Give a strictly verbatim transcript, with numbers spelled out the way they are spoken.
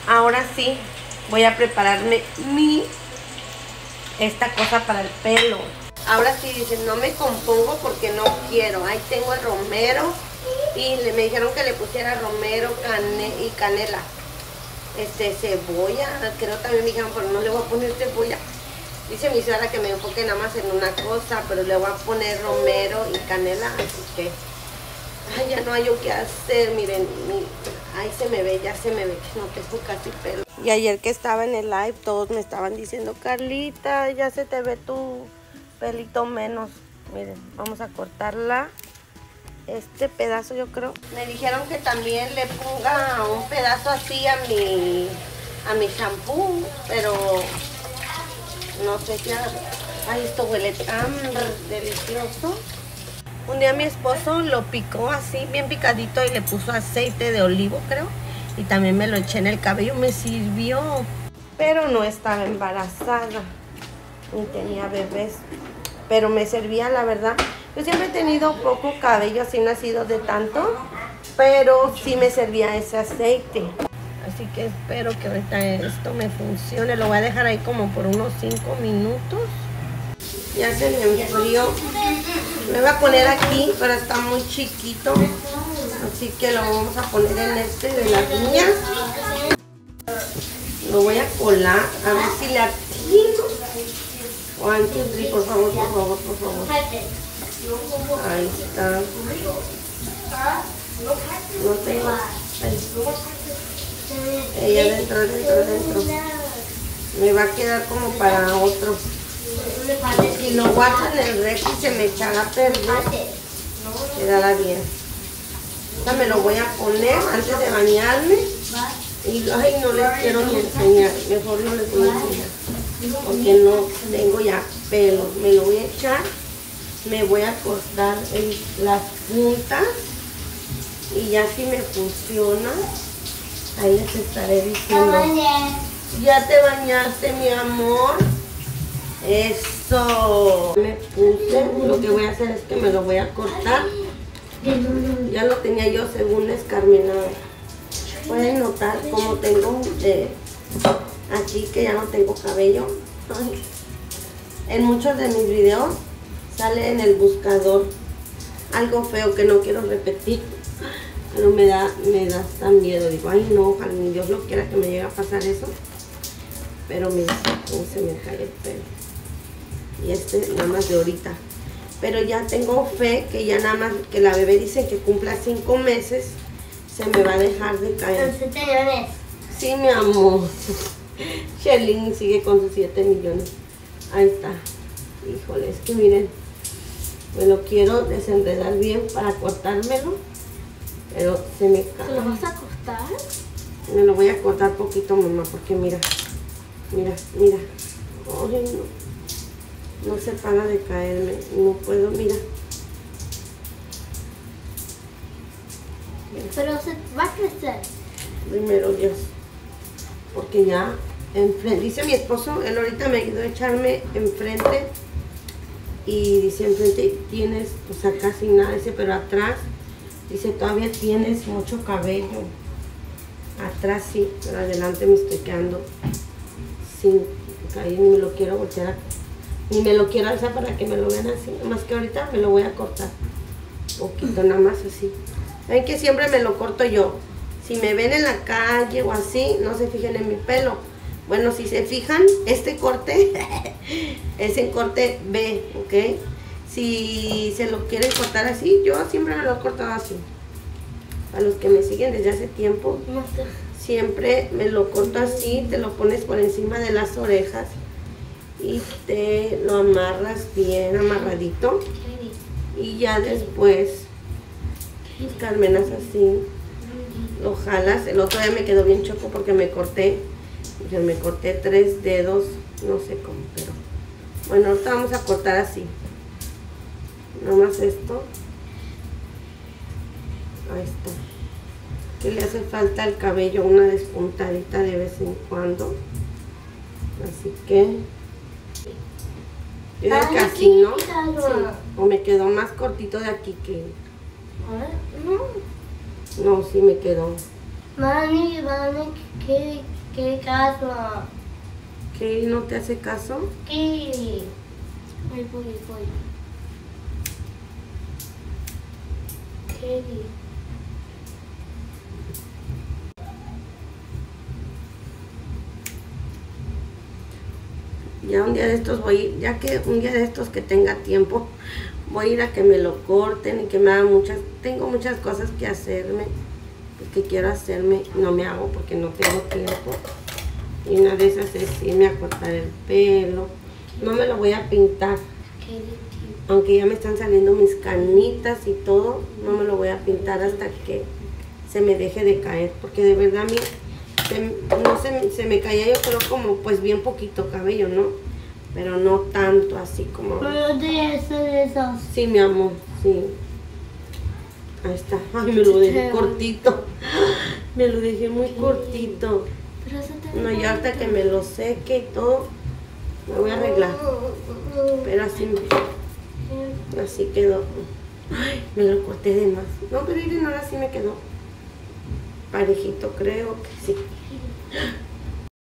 ahora sí voy a prepararme mi esta cosa para el pelo. Ahora sí dicen, no me compongo porque no quiero. Ahí tengo el romero y le, me dijeron que le pusiera romero cane, y canela. Este, cebolla, creo también me dijeron, pero no le voy a poner cebolla. Dice mi suegra que me enfoque nada más en una cosa, pero le voy a poner romero y canela, así que ay, ya no hay yo qué hacer. Miren, mi, ahí se me ve, ya se me ve que no tengo casi pelo. Y ayer que estaba en el live, todos me estaban diciendo, Carlita, ya se te ve tu pelito menos. Miren, vamos a cortarla. Este pedazo yo creo. Me dijeron que también le ponga un pedazo así a mi a mi shampoo, pero no sé qué. Ay, esto huele tan delicioso. Un día mi esposo lo picó así, bien picadito, y le puso aceite de olivo, creo. Y también me lo eché en el cabello, me sirvió. Pero no estaba embarazada, ni tenía bebés. Pero me servía, la verdad. Yo siempre he tenido poco cabello, así no ha sido de tanto, pero sí me servía ese aceite. Así que espero que ahorita esto me funcione. Lo voy a dejar ahí como por unos cinco minutos. Ya se me enfrió. Me voy a poner aquí, pero está muy chiquito. Así que lo vamos a poner en este de las uñas. Lo voy a colar, a ver si le atino. One, two, three, por favor, por favor, por favor. Ahí está. No tengo. Ahí adentro, adentro, adentro. Me va a quedar como para otro. Si lo guardo en el refri se me echará a perder. Quedará bien. Ahora me lo voy a poner antes de bañarme. Y ay, no les quiero ni enseñar. Mejor no les voy a enseñar. Porque no tengo ya pelo. Me lo voy a echar. Me voy a cortar en las puntas. Y ya si me funciona, ahí les estaré diciendo. Ya te bañaste, mi amor. Eso. Me puse. Lo que voy a hacer es que me lo voy a cortar. Ya lo tenía yo según escarmenado. Pueden notar como tengo eh, aquí que ya no tengo cabello. En muchos de mis videos sale en el buscador algo feo que no quiero repetir, pero me da me da hasta miedo. Digo, ay no, ojalá ni Dios lo quiera que me llegue a pasar eso. Pero mira cómo se me cae el pelo. Y este nada más de ahorita. Pero ya tengo fe que ya nada más que la bebé dice que cumpla cinco meses, se me va a dejar de caer. siete millones. Sí, mi amor. Sherlyn sigue con sus siete millones. Ahí está. Híjole, es que miren, me lo quiero desenredar bien para cortármelo, pero se me cae. ¿Te lo vas a cortar? Me lo voy a cortar poquito, mamá, porque mira, mira, mira. Ay, no. No se para de caerme, no puedo, mira. Mira. Pero se va a crecer. Primero Dios, porque ya enfrente, dice mi esposo, él ahorita me ayudó a echarme enfrente y dice enfrente tienes, o sea, casi nada, dice, pero atrás, dice todavía tienes mucho cabello. Atrás sí, pero adelante me estoy quedando sin caer, ni me lo quiero voltear a Ni me lo quiero alzar para que me lo vean así. Más que ahorita me lo voy a cortar. Poquito, nada más así. Ven que siempre me lo corto yo. Si me ven en la calle o así, no se fijen en mi pelo. Bueno, si se fijan, este corte es en corte B, ¿ok? Si se lo quieren cortar así, yo siempre me lo he cortado así. A los que me siguen desde hace tiempo, siempre me lo corto así. Te lo pones por encima de las orejas y te lo amarras bien amarradito y ya después carmenas así, lo jalas. El otro día me quedó bien choco porque me corté yo me corté tres dedos, no sé cómo, pero bueno, ahorita vamos a cortar así, nomás esto. Ahí está, que le hace falta al cabello una despuntadita de vez en cuando, así que yo digo que así, ¿no? Sí. O me quedó más cortito de aquí que... A ver, no. No, sí me quedó. Mami, mami, ¿qué, qué caso? ¿Qué no te hace caso? ¿Qué? Ahí voy, ahí voy. ¿Qué? Ya un día de estos voy, ya que un día de estos que tenga tiempo, voy a ir a que me lo corten y que me hagan muchas, tengo muchas cosas que hacerme, que quiero hacerme, no me hago porque no tengo tiempo. Y una de esas es irme a cortar el pelo. No me lo voy a pintar, aunque ya me están saliendo mis canitas y todo, no me lo voy a pintar hasta que se me deje de caer, porque de verdad a mí se, no se, se me caía, yo creo como pues bien poquito cabello, ¿no? Pero no tanto así como... Pero de eso, de eso. Sí, mi amor, sí. Ahí está. Ay, me lo dejé cortito. Me lo dejé muy cortito. Pero eso te No, y ahorita que me lo seque y todo, me voy a arreglar. Pero así, así quedó. Ay, me lo corté de más. No, pero miren, ahora sí me quedó parejito, creo que sí.